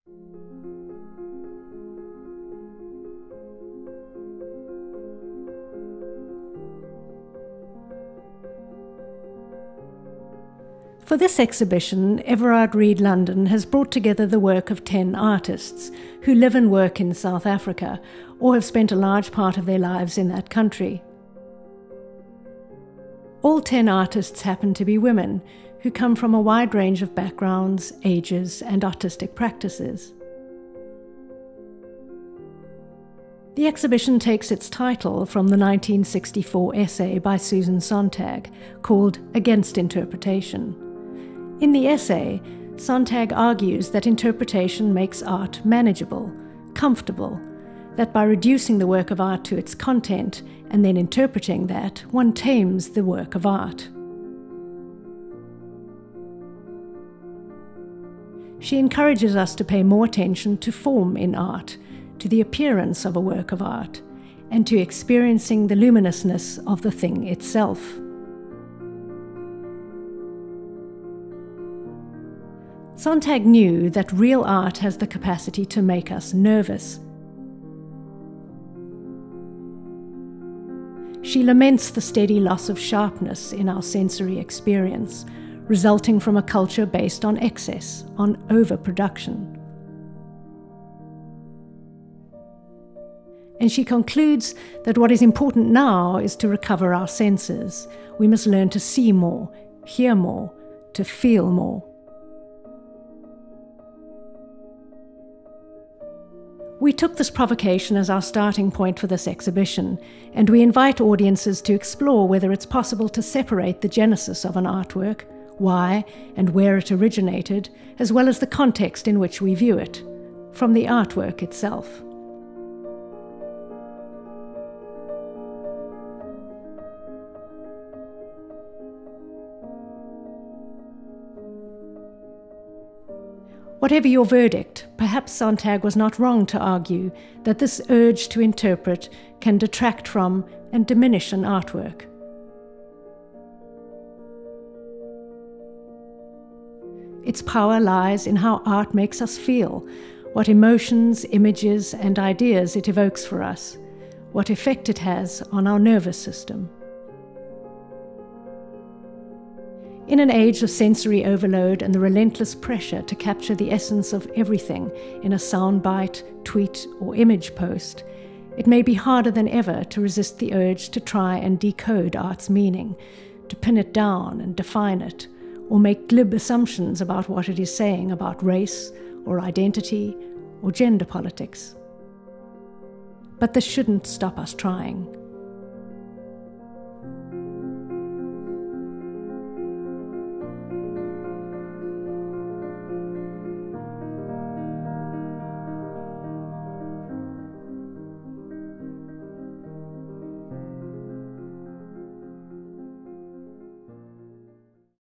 For this exhibition, Everard Read London has brought together the work of 10 artists who live and work in South Africa or have spent a large part of their lives in that country. All 10 artists happen to be women who come from a wide range of backgrounds, ages, and artistic practices. The exhibition takes its title from the 1964 essay by Susan Sontag called Against Interpretation. In the essay, Sontag argues that interpretation makes art manageable, comfortable, that by reducing the work of art to its content and then interpreting that, one tames the work of art. She encourages us to pay more attention to form in art, to the appearance of a work of art, and to experiencing the luminousness of the thing itself. Sontag knew that real art has the capacity to make us nervous. She laments the steady loss of sharpness in our sensory experience, resulting from a culture based on excess, on overproduction. And she concludes that what is important now is to recover our senses. We must learn to see more, hear more, to feel more. We took this provocation as our starting point for this exhibition, and we invite audiences to explore whether it's possible to separate the genesis of an artwork, why and where it originated, as well as the context in which we view it, from the artwork itself. Whatever your verdict, perhaps Sontag was not wrong to argue that this urge to interpret can detract from and diminish an artwork. Its power lies in how art makes us feel, what emotions, images, and ideas it evokes for us, what effect it has on our nervous system. In an age of sensory overload and the relentless pressure to capture the essence of everything in a soundbite, tweet, or image post, it may be harder than ever to resist the urge to try and decode art's meaning, to pin it down and define it, or make glib assumptions about what it is saying about race, or identity, or gender politics. But this shouldn't stop us trying.